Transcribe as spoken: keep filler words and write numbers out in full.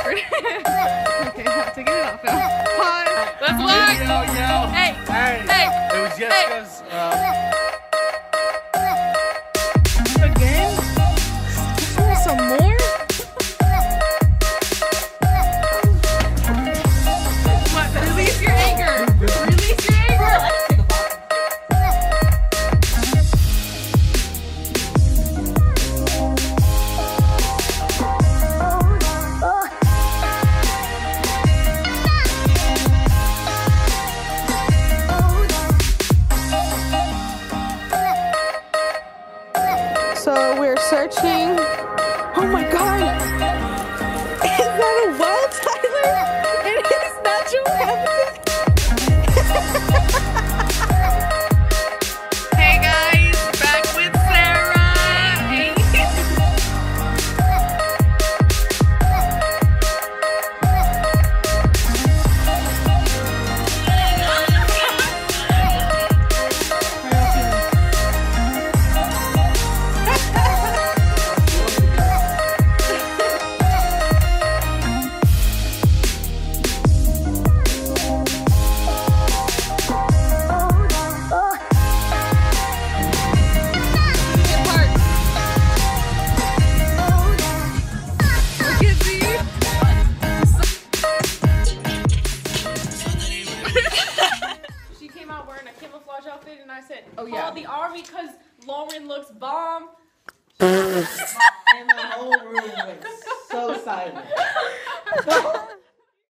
awkward. Okay, I have to get it off now. Pause. Let's walk. Yo, yo. Hey. Hey. Hey. It was Jessica's. Hey. Uh, Again? Some more? What? Release your anger. Release your anger. So we're searching. Oh my god! Is that a well, Tyler? In his natural habitat? Hey guys, back with Sarah. Hey. Outfit and I said, oh yeah, call the army because Lauren looks bomb. And the whole room went so silent.